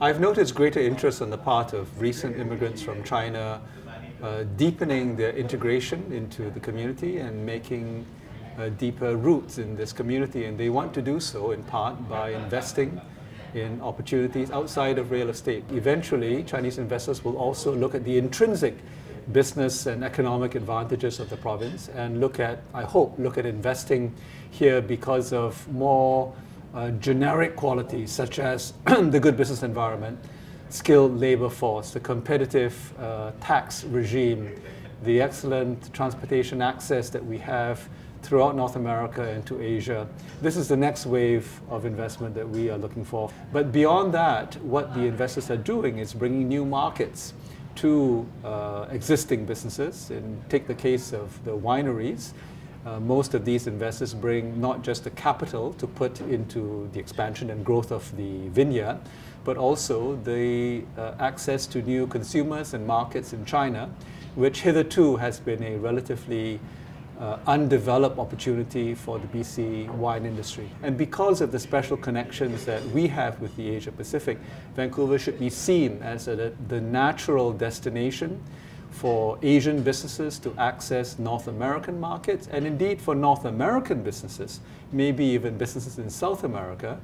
I've noticed greater interest on the part of recent immigrants from China deepening their integration into the community and making deeper roots in this community, and they want to do so in part by investing in opportunities outside of real estate. Eventually, Chinese investors will also look at the intrinsic business and economic advantages of the province and look at, I hope, look at investing here because of more generic qualities such as the good business environment, skilled labor force, the competitive tax regime, the excellent transportation access that we have throughout North America and to Asia. This is the next wave of investment that we are looking for. But beyond that, what the investors are doing is bringing new markets to existing businesses. And take the case of the wineries. Most of these investors bring not just the capital to put into the expansion and growth of the vineyard, but also the access to new consumers and markets in China, which hitherto has been a relatively undeveloped opportunity for the BC wine industry. And because of the special connections that we have with the Asia Pacific, Vancouver should be seen as the natural destination for Asian businesses to access North American markets, and indeed for North American businesses, maybe even businesses in South America,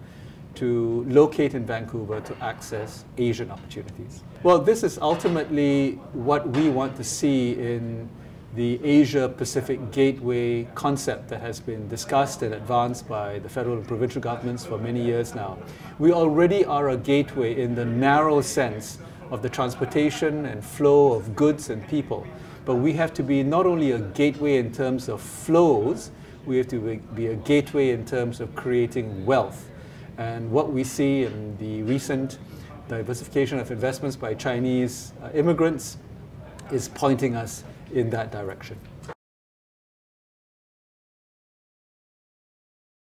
to locate in Vancouver to access Asian opportunities. Well, this is ultimately what we want to see in the Asia-Pacific Gateway concept that has been discussed and advanced by the federal and provincial governments for many years now. We already are a gateway in the narrow sense of the transportation and flow of goods and people. But we have to be not only a gateway in terms of flows, we have to be a gateway in terms of creating wealth. And what we see in the recent diversification of investments by Chinese immigrants is pointing us in that direction.